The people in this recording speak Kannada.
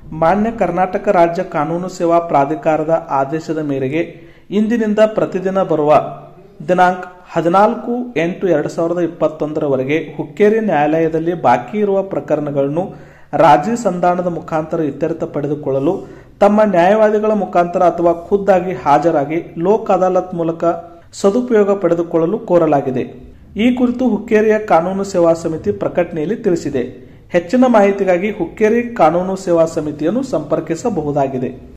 ಮಾನ್ಯ ಕರ್ನಾಟಕ ರಾಜ್ಯ ಕಾನೂನು ಸೇವಾ ಪ್ರಾಧಿಕಾರದ ಆದೇಶದ ಮೇರೆಗೆ ಇಂದಿನಿಂದ ಪ್ರತಿದಿನ ಬರುವ ದಿನಾಂಕ 14/8/2021 ಹುಕ್ಕೇರಿ ನ್ಯಾಯಾಲಯದಲ್ಲಿ ಬಾಕಿ ಇರುವ ಪ್ರಕರಣಗಳನ್ನು ರಾಜಿ ಸಂಧಾನದ ಮುಖಾಂತರ ಇತ್ಯರ್ಥ ಪಡೆದುಕೊಳ್ಳಲು ತಮ್ಮ ನ್ಯಾಯವಾದಿಗಳ ಮುಖಾಂತರ ಅಥವಾ ಖುದ್ದಾಗಿ ಹಾಜರಾಗಿ ಲೋಕ್ ಅದಾಲತ್ ಮೂಲಕ ಸದುಪಯೋಗ ಪಡೆದುಕೊಳ್ಳಲು ಕೋರಲಾಗಿದೆ. ಈ ಕುರಿತು ಹುಕ್ಕೇರಿಯ ಕಾನೂನು ಸೇವಾ ಸಮಿತಿ ಪ್ರಕಟಣೆಯಲ್ಲಿ ತಿಳಿಸಿದೆ. ಹೆಚ್ಚಿನ ಮಾಹಿತಿಗಾಗಿ ಹುಕ್ಕೇರಿ ಕಾನೂನು ಸೇವಾ ಸಮಿತಿಯನ್ನು ಸಂಪರ್ಕಿಸಬಹುದಾಗಿದೆ.